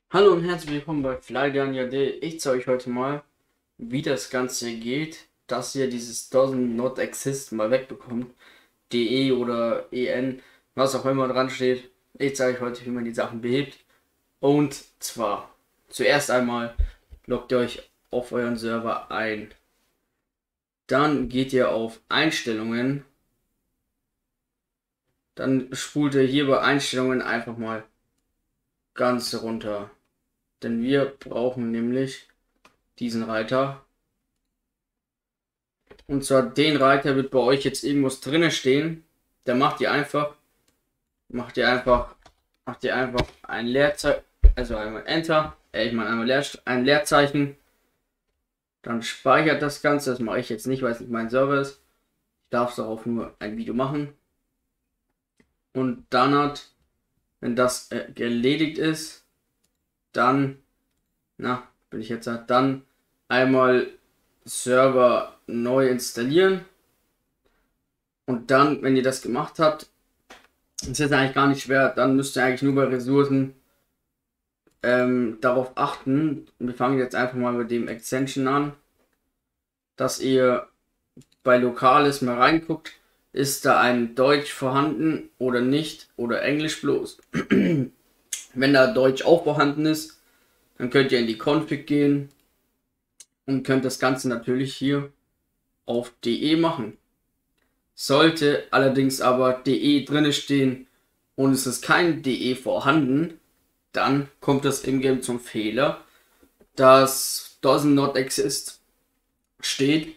Hallo und herzlich willkommen bei FlyDaniel. Ich zeige euch heute mal, wie das Ganze geht, dass ihr dieses Doesn't Not Exist mal wegbekommt. DE oder EN, was auch immer dran steht. Ich zeige euch heute, wie man die Sachen behebt. Und zwar, zuerst einmal loggt ihr euch auf euren Server ein. Dann geht ihr auf Einstellungen. Dann spult ihr hier bei Einstellungen einfach mal ganz runter. Denn wir brauchen nämlich diesen Reiter. Und zwar den Reiter wird bei euch jetzt irgendwas drinne stehen. Da macht ihr einfach ein Leerzeichen, also einmal Enter, ein Leerzeichen. Dann speichert das Ganze. Das mache ich jetzt nicht, weil es nicht mein Server ist. Ich darf darauf nur ein Video machen. Und dann wenn das erledigt ist, dann dann einmal Server neu installieren. Und dann, wenn ihr das gemacht habt, ist jetzt eigentlich gar nicht schwer, dann müsst ihr eigentlich nur bei Ressourcen darauf achten. Wir fangen jetzt einfach mal mit dem Extension an, dass ihr bei Lokales mal reinguckt, ist da ein Deutsch vorhanden oder nicht oder Englisch bloß. Wenn da Deutsch auch vorhanden ist, dann könnt ihr in die Config gehen und könnt das Ganze natürlich hier auf DE machen. Sollte allerdings aber DE drinne stehen und es ist kein DE vorhanden, dann kommt das Ingame zum Fehler, dass Doesn't Not Exist steht.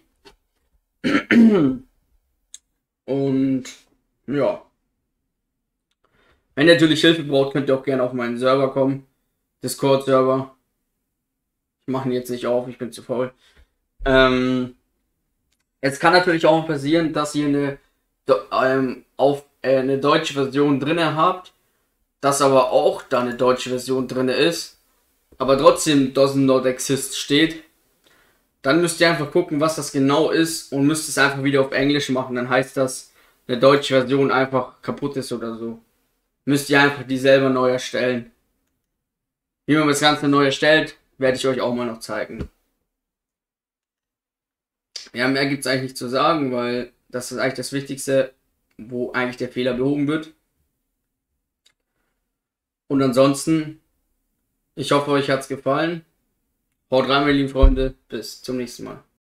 Und ja, wenn ihr natürlich Hilfe braucht, könnt ihr auch gerne auf meinen Server kommen, Discord-Server. Ich mache ihn jetzt nicht auf, ich bin zu faul. Jetzt kann natürlich auch passieren, dass ihr eine deutsche Version drinne habt, dass aber auch da eine deutsche Version drinne ist, aber trotzdem Doesn't Not Exist steht. Dann müsst ihr einfach gucken, was das genau ist und müsst es einfach wieder auf Englisch machen. Dann heißt das, eine deutsche Version einfach kaputt ist oder so. Müsst ihr einfach die selber neu erstellen. Wie man das Ganze neu erstellt, werde ich euch auch mal noch zeigen. Ja, mehr gibt es eigentlich nicht zu sagen, weil das ist eigentlich das Wichtigste, wo eigentlich der Fehler behoben wird. Und ansonsten, ich hoffe, euch hat es gefallen. Haut rein, meine lieben Freunde. Bis zum nächsten Mal.